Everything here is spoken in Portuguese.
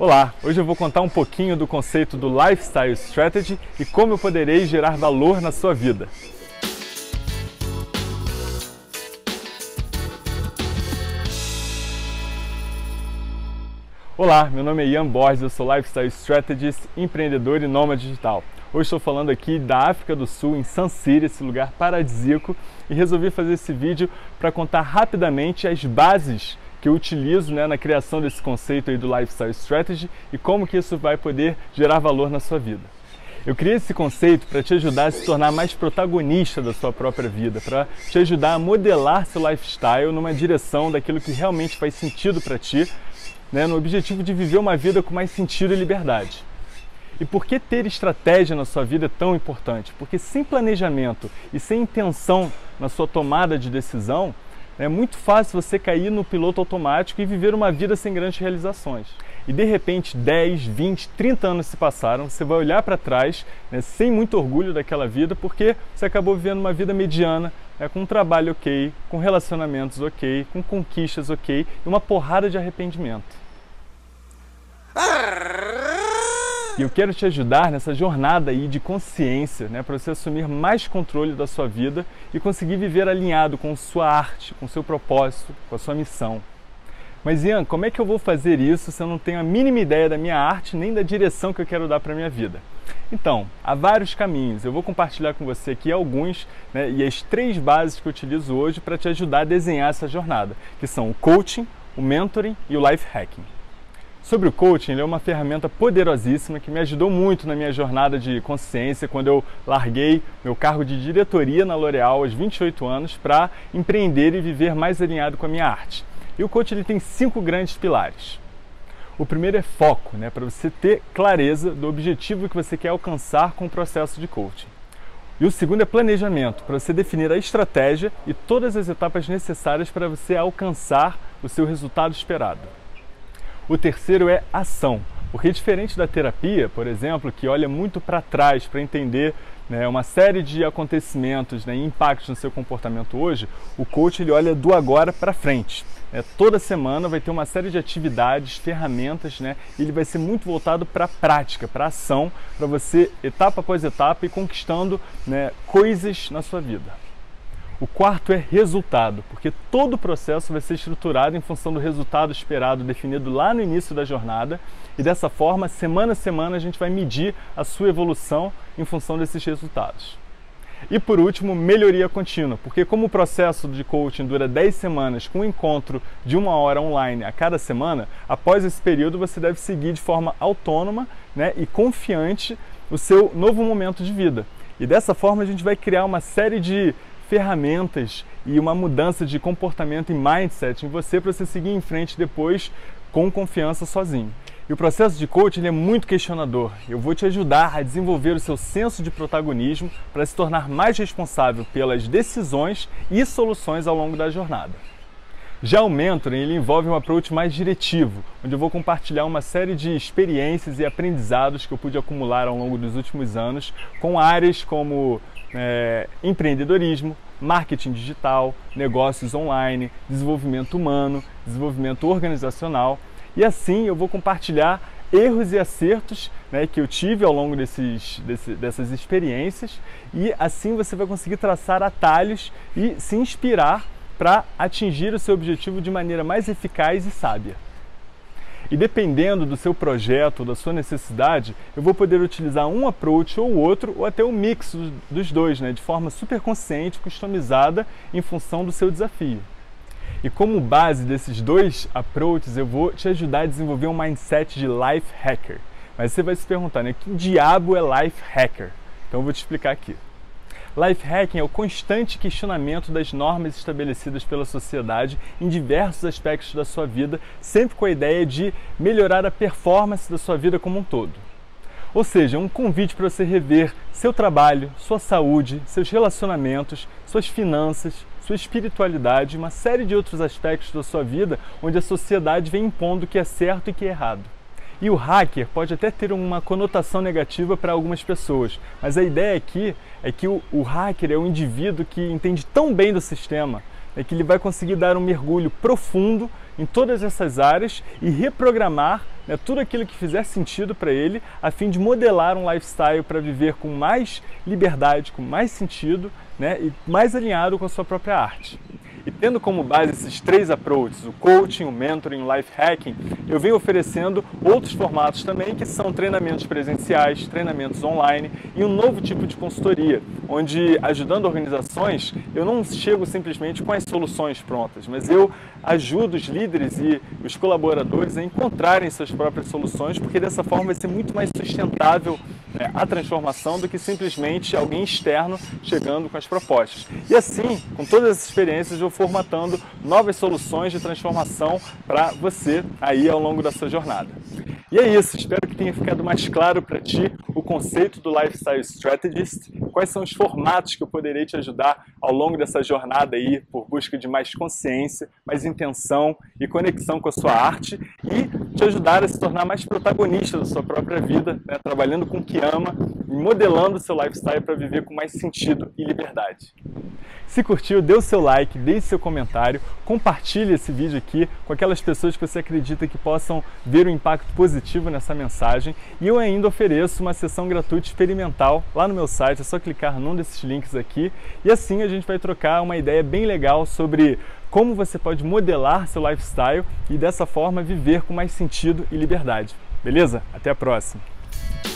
Olá, hoje eu vou contar um pouquinho do conceito do Lifestyle Strategy e como eu poderei gerar valor na sua vida. Olá, meu nome é Ian Borges, eu sou Lifestyle Strategist, empreendedor e nômade digital. Hoje estou falando aqui da África do Sul, em Sun City, esse lugar paradisíaco, e resolvi fazer esse vídeo para contar rapidamente as bases que eu utilizo na criação desse conceito aí do Lifestyle Strategy e como que isso vai poder gerar valor na sua vida. Eu criei esse conceito para te ajudar a se tornar mais protagonista da sua própria vida, para te ajudar a modelar seu lifestyle numa direção daquilo que realmente faz sentido para ti, no objetivo de viver uma vida com mais sentido e liberdade. E por que ter estratégia na sua vida é tão importante? Porque sem planejamento e sem intenção na sua tomada de decisão, é muito fácil você cair no piloto automático e viver uma vida sem grandes realizações. E de repente 10, 20, 30 anos se passaram, você vai olhar para trás sem muito orgulho daquela vida porque você acabou vivendo uma vida mediana, com um trabalho ok, com relacionamentos ok, com conquistas ok e uma porrada de arrependimento. E eu quero te ajudar nessa jornada aí de consciência, para você assumir mais controle da sua vida e conseguir viver alinhado com sua arte, com seu propósito, com a sua missão. Mas Ian, como é que eu vou fazer isso se eu não tenho a mínima ideia da minha arte nem da direção que eu quero dar para a minha vida? Então, há vários caminhos. Eu vou compartilhar com você aqui alguns e as 3 bases que eu utilizo hoje para te ajudar a desenhar essa jornada, que são o coaching, o mentoring e o life hacking. Sobre o coaching, ele é uma ferramenta poderosíssima que me ajudou muito na minha jornada de consciência quando eu larguei meu cargo de diretoria na L'Oréal aos 28 anos para empreender e viver mais alinhado com a minha arte. E o coaching ele tem 5 grandes pilares. O primeiro é foco, para você ter clareza do objetivo que você quer alcançar com o processo de coaching. E o segundo é planejamento, para você definir a estratégia e todas as etapas necessárias para você alcançar o seu resultado esperado. O terceiro é ação, porque diferente da terapia, por exemplo, que olha muito para trás para entender uma série de acontecimentos e impactos no seu comportamento hoje, o coach ele olha do agora para frente. Toda semana vai ter uma série de atividades, ferramentas, e ele vai ser muito voltado para a prática, para a ação, para você, etapa após etapa, ir conquistando coisas na sua vida. O quarto é resultado, porque todo o processo vai ser estruturado em função do resultado esperado, definido lá no início da jornada, e dessa forma, semana a semana, a gente vai medir a sua evolução em função desses resultados. E por último, melhoria contínua, porque como o processo de coaching dura 10 semanas com um encontro de 1 hora online a cada semana, após esse período você deve seguir de forma autônoma e confiante o seu novo momento de vida. E dessa forma a gente vai criar uma série de ferramentas e uma mudança de comportamento e mindset em você para você seguir em frente depois com confiança sozinho. E o processo de coaching ele é muito questionador. Eu vou te ajudar a desenvolver o seu senso de protagonismo para se tornar mais responsável pelas decisões e soluções ao longo da jornada. Já o mentoring ele envolve um approach mais diretivo, onde eu vou compartilhar uma série de experiências e aprendizados que eu pude acumular ao longo dos últimos anos com áreas como empreendedorismo, marketing digital, negócios online, desenvolvimento humano, desenvolvimento organizacional. E assim eu vou compartilhar erros e acertos que eu tive ao longo dessas experiências e assim você vai conseguir traçar atalhos e se inspirar para atingir o seu objetivo de maneira mais eficaz e sábia. E dependendo do seu projeto ou da sua necessidade, eu vou poder utilizar um approach ou outro, ou até um mix dos dois, de forma super consciente, customizada em função do seu desafio. E como base desses 2 approaches, eu vou te ajudar a desenvolver um mindset de life hacker. Mas você vai se perguntar, que diabo é life hacker? Então eu vou te explicar aqui. Life hacking é o constante questionamento das normas estabelecidas pela sociedade em diversos aspectos da sua vida, sempre com a ideia de melhorar a performance da sua vida como um todo. Ou seja, um convite para você rever seu trabalho, sua saúde, seus relacionamentos, suas finanças, sua espiritualidade e uma série de outros aspectos da sua vida onde a sociedade vem impondo o que é certo e o que é errado. E o hacker pode até ter uma conotação negativa para algumas pessoas, mas a ideia aqui é que o hacker é um indivíduo que entende tão bem do sistema, é que ele vai conseguir dar um mergulho profundo em todas essas áreas e reprogramar, né, tudo aquilo que fizer sentido para ele, a fim de modelar um lifestyle para viver com mais liberdade, com mais sentido, né, e mais alinhado com a sua própria arte. E tendo como base esses 3 approaches, o coaching, o mentoring, o life hacking, eu venho oferecendo outros formatos também, que são treinamentos presenciais, treinamentos online e um novo tipo de consultoria, onde, ajudando organizações, eu não chego simplesmente com as soluções prontas, mas eu ajudo os líderes e os colaboradores a encontrarem suas próprias soluções, porque dessa forma vai ser muito mais sustentável, né, a transformação do que simplesmente alguém externo chegando com as propostas. E assim, com todas essas experiências, eu formatando novas soluções de transformação para você aí ao longo da sua jornada. E é isso, espero que tenha ficado mais claro para ti o conceito do Lifestyle Strategist, quais são os formatos que eu poderei te ajudar ao longo dessa jornada aí por busca de mais consciência, mais intenção e conexão com a sua arte e te ajudar a se tornar mais protagonista da sua própria vida, né, trabalhando com o que ama e modelando o seu lifestyle para viver com mais sentido e liberdade. Se curtiu, dê o seu like, deixe seu comentário, compartilhe esse vídeo aqui com aquelas pessoas que você acredita que possam ver o impacto positivo nessa mensagem. E eu ainda ofereço uma sessão gratuita experimental lá no meu site, é só clicar num desses links aqui e assim a gente vai trocar uma ideia bem legal sobre como você pode modelar seu lifestyle e dessa forma viver com mais sentido e liberdade. Beleza? Até a próxima!